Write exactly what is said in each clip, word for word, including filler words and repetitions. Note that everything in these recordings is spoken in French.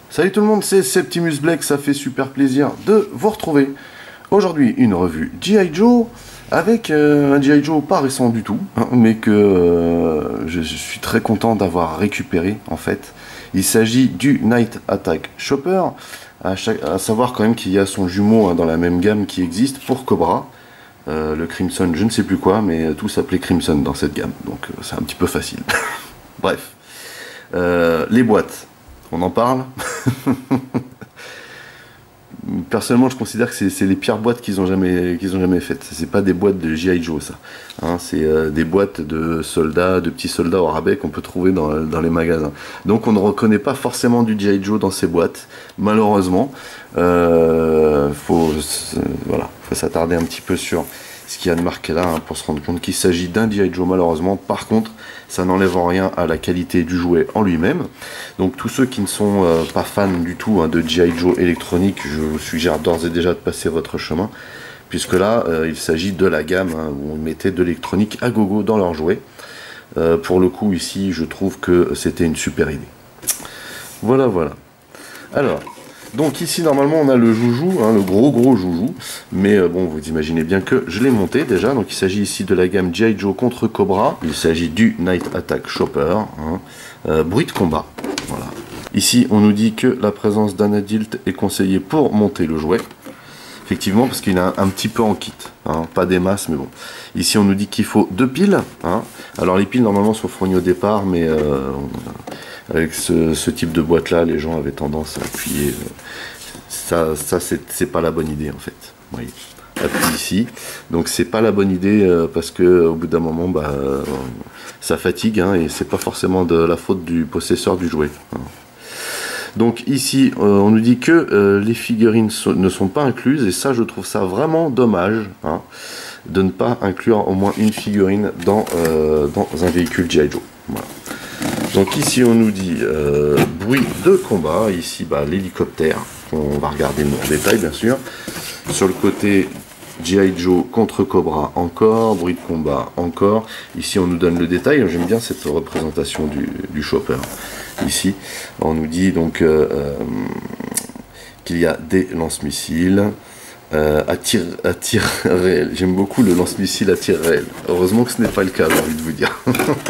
Salut tout le monde, c'est Septimus Black, ça fait super plaisir de vous retrouver. Aujourd'hui, une revue G I. Joe, avec euh, un G I. Joe pas récent du tout, hein, mais que euh, je, je suis très content d'avoir récupéré en fait. Il s'agit du Night Attack Chopper, à, chaque, à savoir quand même qu'il y a son jumeau hein, dans la même gamme qui existe pour Cobra. Euh, le Crimson, je ne sais plus quoi, mais tout s'appelait Crimson dans cette gamme, donc euh, c'est un petit peu facile. Bref, euh, les boîtes. On en parle. Personnellement, je considère que c'est les pires boîtes qu'ils ont jamais, qu'ils ont jamais faites. C'est pas des boîtes de G I. Joe, ça. Hein, c'est euh, des boîtes de soldats, de petits soldats au rabais qu'on peut trouver dans, dans les magasins. Donc, on ne reconnaît pas forcément du G I. Joe dans ces boîtes, malheureusement. Euh, faut, euh, voilà, faut s'attarder un petit peu sur ce qu'il y a de marqué là hein, pour se rendre compte qu'il s'agit d'un G I. Joe, malheureusement. Par contre, ça n'enlève en rien à la qualité du jouet en lui-même. Donc tous ceux qui ne sont euh, pas fans du tout hein, de G I. Joe électronique, je vous suggère d'ores et déjà de passer votre chemin, puisque là, euh, il s'agit de la gamme hein, où on mettait de l'électronique à gogo dans leurs jouets. Euh, pour le coup, ici, je trouve que c'était une super idée. Voilà, voilà. Alors... Donc ici normalement on a le joujou, hein, le gros gros joujou, mais euh, bon vous imaginez bien que je l'ai monté déjà, donc il s'agit ici de la gamme G I. Joe contre Cobra, il s'agit du Night Attack Chopper, hein, euh, bruit de combat, voilà. Ici on nous dit que la présence d'un adulte est conseillée pour monter le jouet, effectivement parce qu'il a un, un petit peu en kit, hein, pas des masses mais bon. Ici on nous dit qu'il faut deux piles, hein. Alors les piles normalement sont fournies au départ mais... Euh, avec ce, ce type de boîte là, les gens avaient tendance à appuyer. Ça, ça c'est pas la bonne idée en fait. Vous voyez, appuie ici. Donc c'est pas la bonne idée euh, parce que au bout d'un moment, bah, euh, ça fatigue hein, et c'est pas forcément de la faute du possesseur du jouet. Hein. Donc ici, euh, on nous dit que euh, les figurines so ne sont pas incluses et ça, je trouve ça vraiment dommage hein, de ne pas inclure au moins une figurine dans, euh, dans un véhicule G I. Joe. Voilà. Donc ici on nous dit euh, bruit de combat, ici bah, l'hélicoptère, on va regarder en détail bien sûr. Sur le côté G I. Joe contre Cobra encore, bruit de combat encore. Ici on nous donne le détail, j'aime bien cette représentation du, du chopper. Ici on nous dit donc euh, euh, qu'il y a des lance-missiles. Euh, à tir, à tir réel, j'aime beaucoup le lance-missile à tir réel. Heureusement que ce n'est pas le cas, j'ai envie de vous dire.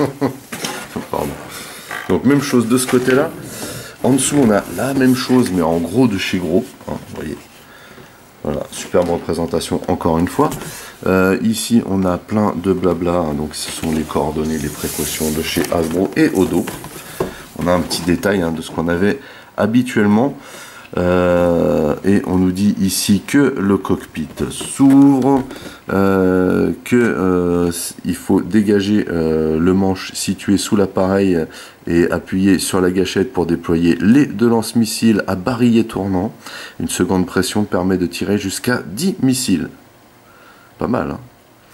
Pardon. Donc même chose de ce côté-là. En dessous, on a la même chose, mais en gros de chez gros. Hein, vous voyez. Voilà, superbe représentation encore une fois. Euh, ici, on a plein de blabla. Hein, donc ce sont les coordonnées, les précautions de chez Hasbro et Odo. On a un petit détail hein, de ce qu'on avait habituellement. Euh, et on nous dit ici que le cockpit s'ouvre, euh, que euh, il faut dégager euh, le manche situé sous l'appareil et appuyer sur la gâchette pour déployer les deux lance-missiles à barillet tournant. Une seconde pression permet de tirer jusqu'à dix missiles. Pas mal, hein.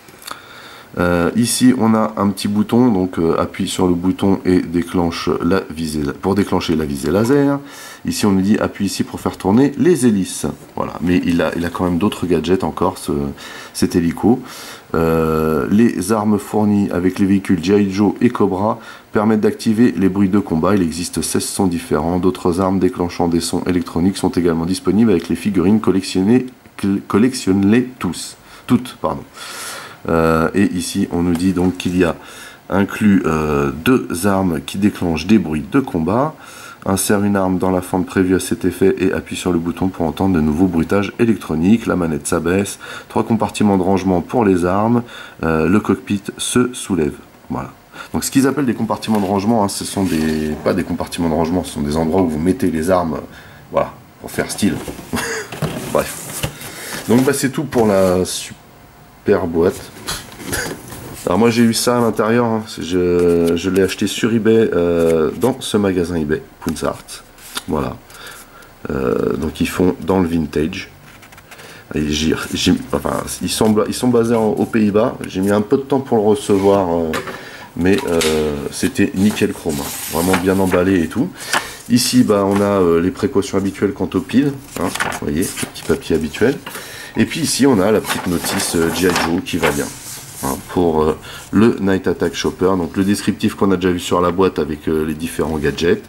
Euh, ici on a un petit bouton, donc euh, appuie sur le bouton et déclenche la visée pour déclencher la visée laser. Ici on nous dit appuie ici pour faire tourner les hélices. Voilà, mais il a, il a quand même d'autres gadgets encore ce, cet hélico. Euh, les armes fournies avec les véhicules G I. Joe et Cobra permettent d'activer les bruits de combat. Il existe seize sons différents. D'autres armes déclenchant des sons électroniques sont également disponibles avec les figurines collectionnées. Collectionnez-les tous, toutes, pardon. Euh, et ici on nous dit donc qu'il y a inclus euh, deux armes qui déclenchent des bruits de combat. Insère une arme dans la fente prévue à cet effet et appuie sur le bouton pour entendre de nouveaux bruitages électroniques. La manette s'abaisse. Trois compartiments de rangement pour les armes. Euh, le cockpit se soulève. Voilà. Donc ce qu'ils appellent des compartiments de rangement, hein, ce sont des pas des compartiments de rangement, ce sont des endroits où vous mettez les armes. Voilà, pour faire style. Bref. Donc bah, c'est tout pour la super boîte. Alors moi j'ai eu ça à l'intérieur, hein. je, je l'ai acheté sur eBay euh, dans ce magasin eBay, Poonsart. Voilà. Euh, donc ils font dans le vintage. Et j'ai, j'ai, enfin, ils, sont, ils sont basés en, aux Pays-Bas. J'ai mis un peu de temps pour le recevoir, euh, mais euh, c'était nickel chrome. Hein. Vraiment bien emballé et tout. Ici bah, on a euh, les précautions habituelles quant aux piles. Hein, vous voyez, le petit papier habituel. Et puis ici on a la petite notice euh, G I. Joe qui va bien. Hein, pour euh, le Night Attack Chopper, donc le descriptif qu'on a déjà vu sur la boîte avec euh, les différents gadgets.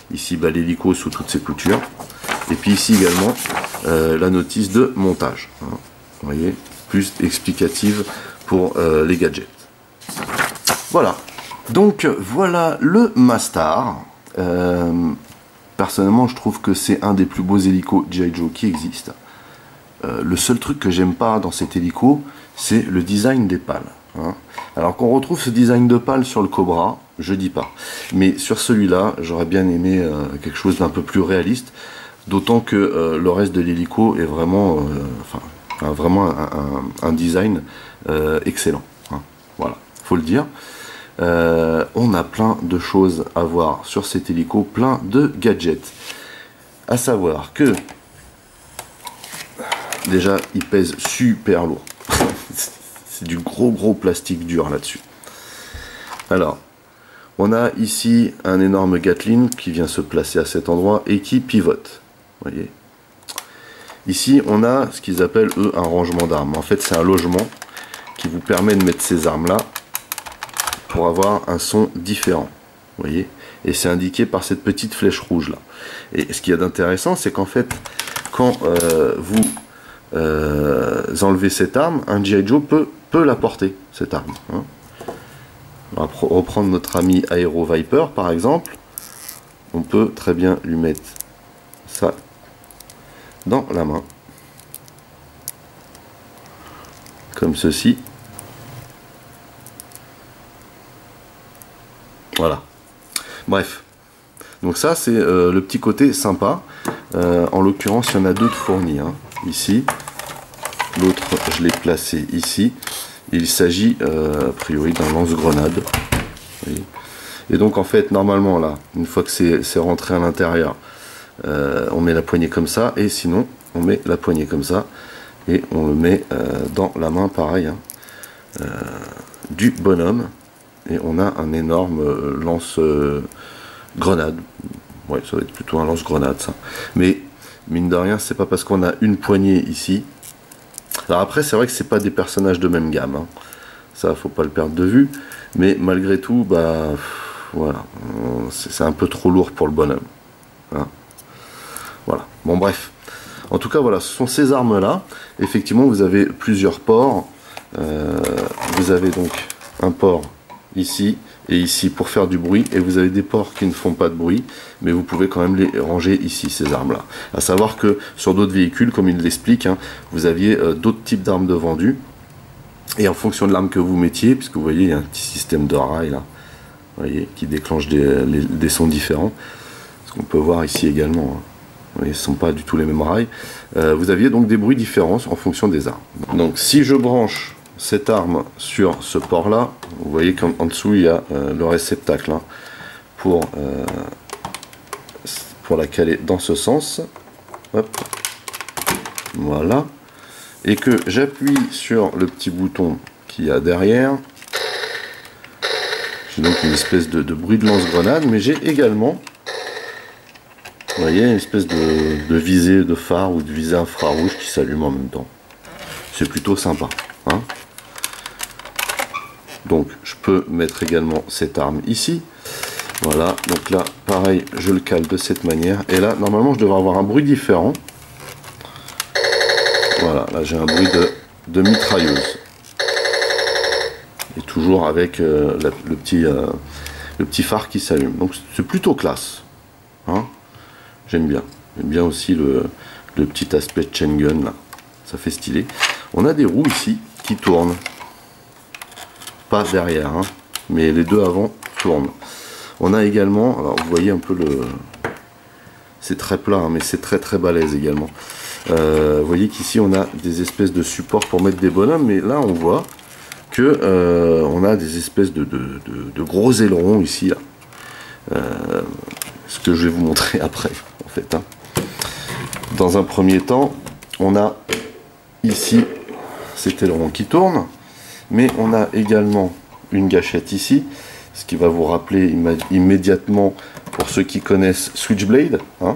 Ici, bah, l'hélico sous toutes ses coutures. Et puis ici également, euh, la notice de montage. Hein. Vous voyez, plus explicative pour euh, les gadgets. Voilà. Donc, voilà le Mastar. Euh, personnellement, je trouve que c'est un des plus beaux hélicos G I. Joe qui existent. Euh, le seul truc que j'aime pas dans cet hélico, c'est le design des pales. Hein. Alors qu'on retrouve ce design de pale sur le Cobra, je dis pas. Mais sur celui-là, j'aurais bien aimé euh, quelque chose d'un peu plus réaliste, d'autant que euh, le reste de l'hélico est vraiment, euh, enfin, a vraiment un, un, un design euh, excellent. Hein. Voilà, faut le dire. Euh, on a plein de choses à voir sur cet hélico, plein de gadgets. À savoir que déjà, il pèse super lourd. C'est du gros gros plastique dur là-dessus. Alors, on a ici un énorme Gatling qui vient se placer à cet endroit et qui pivote. Vous voyez. Ici, on a ce qu'ils appellent eux un rangement d'armes. En fait, c'est un logement qui vous permet de mettre ces armes là pour avoir un son différent. Vous voyez. Et c'est indiqué par cette petite flèche rouge là. Et ce qu'il y a d'intéressant, c'est qu'en fait, quand euh, vous euh, enlevez cette arme, un G I. Joe peut peut la porter, cette arme. Hein. On va reprendre notre ami Aero Viper par exemple. On peut très bien lui mettre ça dans la main. Comme ceci. Voilà. Bref. Donc ça c'est euh, le petit côté sympa. Euh, en l'occurrence il y en a deux de fournis. Hein. Ici. L'autre je l'ai placé ici. Il s'agit euh, a priori d'un lance-grenade. Et donc en fait normalement là, une fois que c'est rentré à l'intérieur, euh, on met la poignée comme ça, et sinon on met la poignée comme ça, et on le met euh, dans la main pareil, hein, euh, du bonhomme, et on a un énorme euh, lance-grenade. Euh, ouais, ça va être plutôt un lance-grenade ça. Mais mine de rien, c'est pas parce qu'on a une poignée ici. Alors après, c'est vrai que c'est pas des personnages de même gamme, hein. Ça faut pas le perdre de vue, mais malgré tout, bah voilà, c'est un peu trop lourd pour le bonhomme. Hein. Voilà. Bon bref. En tout cas, voilà, ce sont ces armes-là. Effectivement, vous avez plusieurs ports. Euh, vous avez donc un port ici et ici pour faire du bruit, et vous avez des ports qui ne font pas de bruit, mais vous pouvez quand même les ranger ici, ces armes-là. À savoir que sur d'autres véhicules, comme il l'explique, hein, vous aviez euh, d'autres types d'armes de vendues, et en fonction de l'arme que vous mettiez, puisque vous voyez, il y a un petit système de rails là, vous voyez, qui déclenche des, les, des sons différents, ce qu'on peut voir ici également. Hein. Vous voyez, ce ne sont pas du tout les mêmes rails. Euh, vous aviez donc des bruits différents en fonction des armes. Donc si je branche cette arme sur ce port là, vous voyez qu'en dessous il y a euh, le réceptacle hein, pour, euh, pour la caler dans ce sens. Hop. Voilà. Et que j'appuie sur le petit bouton qu'il y a derrière. J'ai donc une espèce de, de bruit de lance-grenade, mais j'ai également, vous voyez, une espèce de, de visée de phare ou de visée infrarouge qui s'allume en même temps. C'est plutôt sympa. Hein. Donc je peux mettre également cette arme ici. Voilà, donc là pareil, je le cale de cette manière. Et là, normalement, je devrais avoir un bruit différent. Voilà, là j'ai un bruit de, de mitrailleuse. Et toujours avec euh, la, le, petit, euh, le petit phare qui s'allume. Donc c'est plutôt classe. Hein, j'aime bien. J'aime bien aussi le, le petit aspect chain gun là. Ça fait stylé. On a des roues ici qui tournent. Pas derrière, hein, mais les deux avant tournent. On a également, alors vous voyez un peu le... C'est très plat, hein, mais c'est très très balèze également. Euh, vous voyez qu'ici on a des espèces de supports pour mettre des bonhommes, mais là on voit que euh, on a des espèces de, de, de, de gros ailerons ici. Là. Euh, ce que je vais vous montrer après, en fait. Hein. Dans un premier temps, on a ici cet aileron qui tourne. Mais on a également une gâchette ici, ce qui va vous rappeler immédiatement, pour ceux qui connaissent Switchblade. Hein.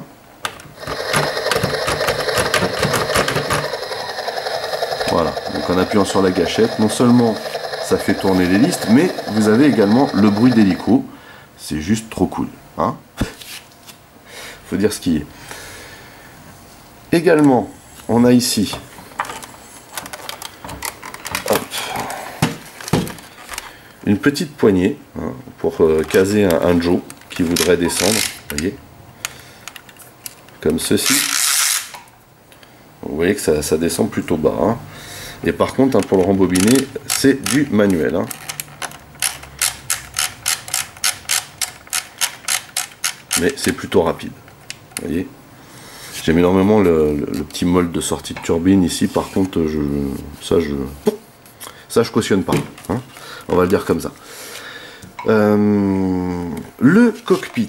Voilà, donc en appuyant sur la gâchette, non seulement ça fait tourner l'hélice, mais vous avez également le bruit d'hélico. C'est juste trop cool. Hein. faut dire ce qui est. Également, on a ici hop, une petite poignée hein, pour euh, caser un, un Joe qui voudrait descendre, vous voyez, comme ceci. Vous voyez que ça, ça descend plutôt bas. Hein. Et par contre, hein, pour le rembobiner, c'est du manuel. Hein. Mais c'est plutôt rapide. Vous voyez. J'aime énormément le, le, le petit molde de sortie de turbine ici. Par contre, je, ça, je, ça, je cautionne pas. Hein. On va le dire comme ça. Euh, le cockpit.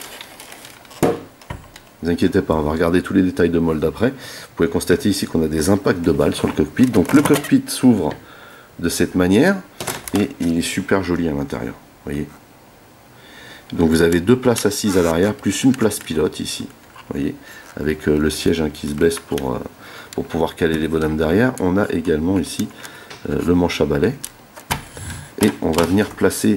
Ne vous inquiétez pas, on va regarder tous les détails de mold après. Vous pouvez constater ici qu'on a des impacts de balles sur le cockpit. Donc le cockpit s'ouvre de cette manière et il est super joli à l'intérieur. Voyez. Donc vous avez deux places assises à l'arrière plus une place pilote ici. Voyez, avec euh, le siège hein, qui se baisse pour, euh, pour pouvoir caler les bonhommes derrière. On a également ici euh, le manche à balai. Et on va venir placer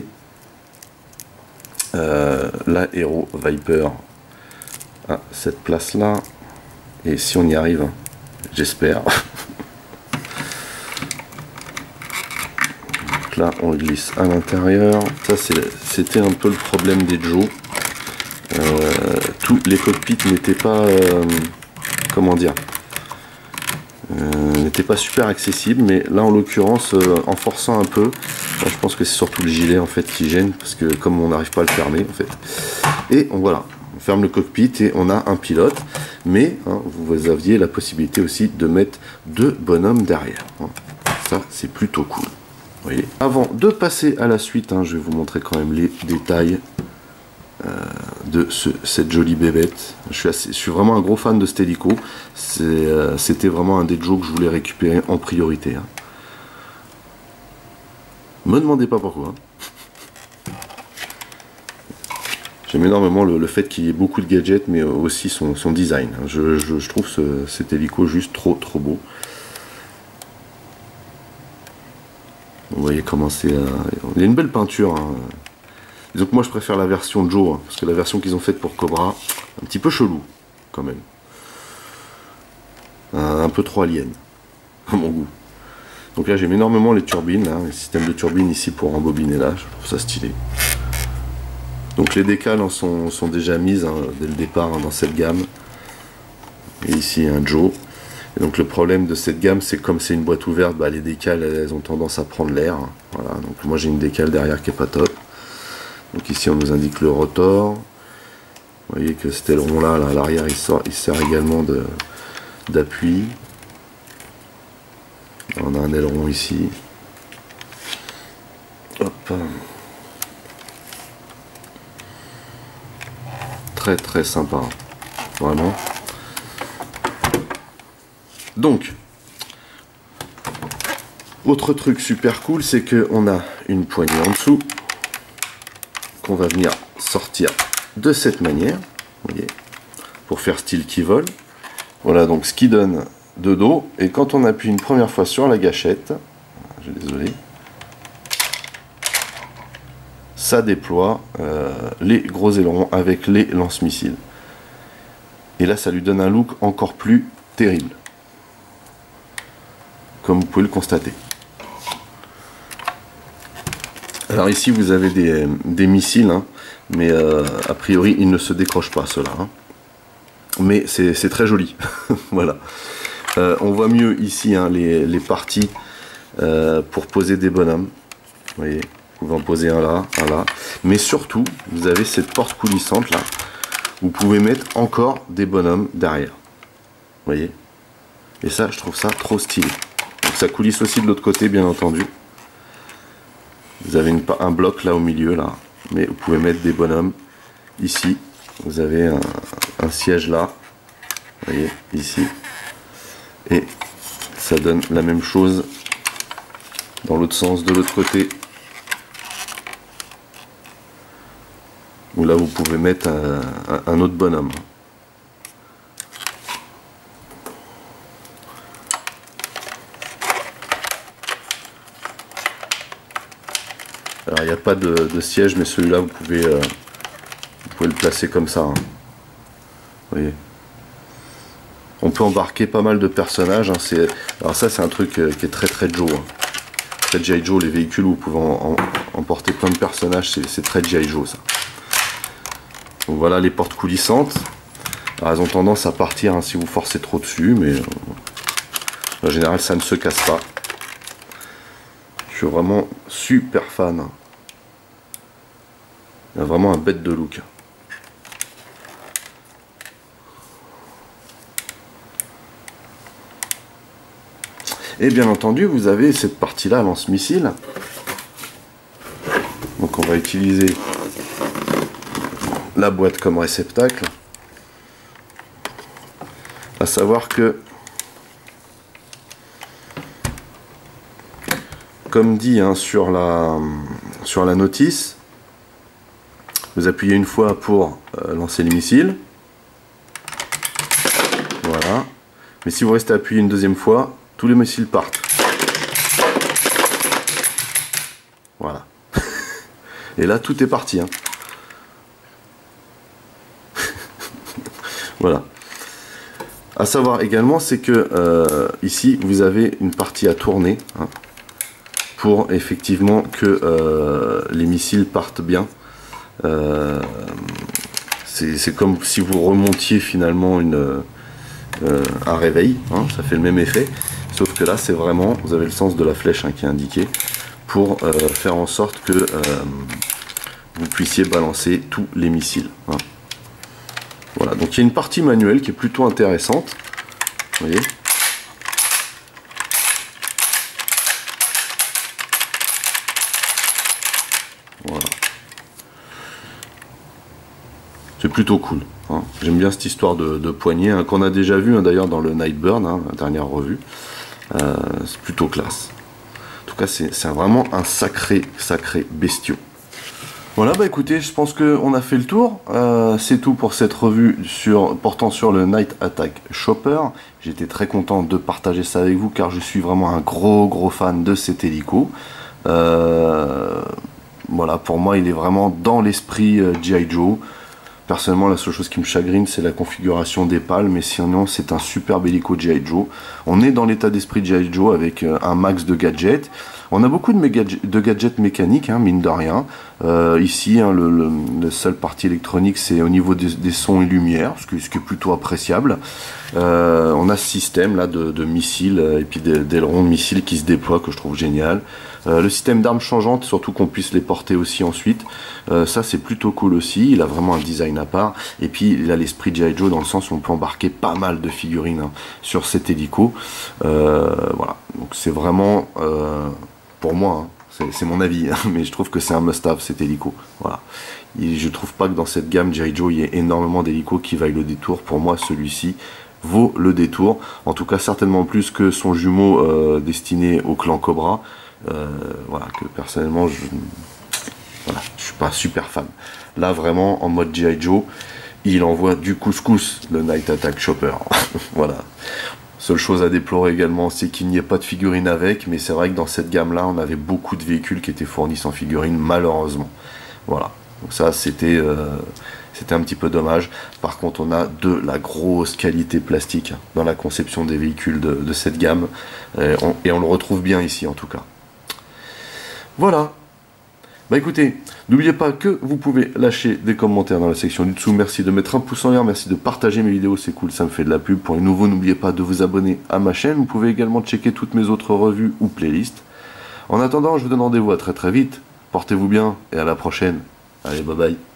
euh, la Hero Viper à cette place là, et si on y arrive, hein, j'espère. Donc là on le glisse à l'intérieur. Ça c'était un peu le problème des Joe. Euh, tous les cockpits n'étaient pas euh, comment dire euh, n'étaient pas super accessibles, mais là en l'occurrence euh, en forçant un peu, je pense que c'est surtout le gilet en fait qui gêne, parce que comme on n'arrive pas à le fermer en fait, et on voilà, on ferme le cockpit et on a un pilote, mais hein, vous aviez la possibilité aussi de mettre deux bonhommes derrière. Hein. Ça c'est plutôt cool. Vous voyez. Avant de passer à la suite, hein, je vais vous montrer quand même les détails euh, de ce, cette jolie bébête. Je suis, assez, je suis vraiment un gros fan de cet hélico. C'était euh, vraiment un des Joe que je voulais récupérer en priorité. Hein. Me demandez pas pourquoi. Hein. J'aime énormément le, le fait qu'il y ait beaucoup de gadgets, mais aussi son, son design. Je, je, je trouve ce, cet hélico juste trop trop beau. Vous voyez comment c'est... Euh, il y a une belle peinture. Hein. Donc moi je préfère la version Joe, hein, parce que la version qu'ils ont faite pour Cobra, un petit peu chelou, quand même. Un, un peu trop alien, à mon goût. Donc là j'aime énormément les turbines, là, les systèmes de turbines ici pour rembobiner là, je trouve ça stylé. Donc les décales hein, sont, sont déjà mises hein, dès le départ hein, dans cette gamme. Et ici un Joe. Et donc le problème de cette gamme, c'est comme c'est une boîte ouverte, bah, les décales elles ont tendance à prendre l'air. Hein. Voilà, donc moi j'ai une décale derrière qui est pas top. Donc ici on nous indique le rotor. Vous voyez que cet aileron là, là à l'arrière, il, il sert également d'appui. On a un aileron ici. Hop. Très très sympa. Vraiment. Donc, autre truc super cool, c'est qu'on a une poignée en dessous qu'on va venir sortir de cette manière, vous voyez, pour faire style qui vole. Voilà donc ce qui donne de dos, et quand on appuie une première fois sur la gâchette, je suis désolé, ça déploie euh, les gros ailerons avec les lance-missiles. Et là ça lui donne un look encore plus terrible, comme vous pouvez le constater. Alors ici vous avez des, des missiles, hein, mais euh, a priori ils ne se décrochent pas ceux-là. Hein. Mais c'est très joli. Voilà. Euh, on voit mieux ici hein, les, les parties euh, pour poser des bonhommes. Vous voyez, vous pouvez en poser un là, un là. Mais surtout, vous avez cette porte coulissante là. Vous pouvez mettre encore des bonhommes derrière. Vous voyez. Et ça, je trouve ça trop stylé. Donc ça coulisse aussi de l'autre côté, bien entendu. Vous avez une, un bloc là au milieu, là. Mais vous pouvez mettre des bonhommes ici. Vous avez un, un siège là. Vous voyez, ici. Et ça donne la même chose dans l'autre sens, de l'autre côté. Où là, vous pouvez mettre un, un, un autre bonhomme. Alors il n'y a pas de, de siège, mais celui-là vous pouvez euh, vous pouvez le placer comme ça. Hein. voyez. On peut embarquer pas mal de personnages. Hein, c'est... Alors ça c'est un truc euh, qui est très très Joe. Hein. Très G I. Joe, les véhicules où vous pouvez en, en, emporter plein de personnages, c'est très G I. Joe ça. Donc voilà les portes coulissantes. Alors, elles ont tendance à partir hein, si vous forcez trop dessus, mais euh, en général ça ne se casse pas. Je suis vraiment super fan. Il y a vraiment un bête de look. Et bien entendu, vous avez cette partie-là, lance-missile. Donc on va utiliser la boîte comme réceptacle. À savoir que, comme dit hein, sur, la, sur la notice, vous appuyez une fois pour euh, lancer les missiles. Voilà. Mais si vous restez appuyé une deuxième fois, tous les missiles partent. Voilà. Et là, tout est parti. Hein. Voilà. À savoir également, c'est que euh, ici, vous avez une partie à tourner hein, pour effectivement que euh, les missiles partent bien. Euh, c'est comme si vous remontiez finalement une, euh, un réveil. Hein, ça fait le même effet. Sauf que là, c'est vraiment, vous avez le sens de la flèche hein, qui est indiqué, pour euh, faire en sorte que euh, vous puissiez balancer tous les missiles. Hein. Voilà, donc il y a une partie manuelle qui est plutôt intéressante. Vous voyez ? Voilà. C'est plutôt cool. Hein. J'aime bien cette histoire de, de poignée hein, qu'on a déjà vu hein, d'ailleurs dans le Nightburn, hein, la dernière revue. Euh, c'est plutôt classe. En tout cas, c'est vraiment un sacré, sacré bestiau. Voilà, bah écoutez, je pense qu'on a fait le tour. Euh, c'est tout pour cette revue sur, portant sur le Night Attack Chopper. J'étais très content de partager ça avec vous car je suis vraiment un gros, gros fan de cet hélico. Euh, voilà, pour moi, il est vraiment dans l'esprit euh, G I. Joe. Personnellement, la seule chose qui me chagrine, c'est la configuration des pales, mais sinon, c'est un superbe hélico G I. Joe. On est dans l'état d'esprit G I. Joe avec euh, un max de gadgets. On a beaucoup de, de gadgets mécaniques, hein, mine de rien. Euh, ici, hein, le, le, la seule partie électronique, c'est au niveau des, des sons et lumières, ce, que, ce qui est plutôt appréciable. Euh, on a ce système là de, de missiles et puis d'ailerons de missiles qui se déploient, que je trouve génial. Euh, le système d'armes changeantes, surtout qu'on puisse les porter aussi ensuite. Euh, ça, c'est plutôt cool aussi. Il a vraiment un design à part. Et puis, il a l'esprit G I. Joe dans le sens où on peut embarquer pas mal de figurines hein, sur cet hélico. Euh, voilà. Donc, c'est vraiment... Euh, pour moi, hein, c'est mon avis, hein, mais je trouve que c'est un must-have cet hélico. Voilà. Et je trouve pas que dans cette gamme G I. Joe, il y ait énormément d'hélicos qui vaillent le détour. Pour moi, celui-ci vaut le détour. En tout cas, certainement plus que son jumeau euh, destiné au clan Cobra. Euh, voilà, que personnellement, je voilà, je suis pas super fan. Là, vraiment, en mode G I. Joe, il envoie du couscous, le Night Attack Chopper. Voilà. Seule chose à déplorer également, c'est qu'il n'y ait pas de figurines avec, mais c'est vrai que dans cette gamme-là, on avait beaucoup de véhicules qui étaient fournis sans figurines, malheureusement. Voilà, donc ça, c'était euh, c'était un petit peu dommage. Par contre, on a de la grosse qualité plastique dans la conception des véhicules de, de cette gamme, et on, et on le retrouve bien ici, en tout cas. Voilà. Bah écoutez, n'oubliez pas que vous pouvez lâcher des commentaires dans la section du dessous. Merci de mettre un pouce en l'air, merci de partager mes vidéos, c'est cool, ça me fait de la pub. Pour les nouveaux, n'oubliez pas de vous abonner à ma chaîne. Vous pouvez également checker toutes mes autres revues ou playlists. En attendant, je vous donne rendez-vous à très très vite. Portez-vous bien et à la prochaine. Allez, bye bye.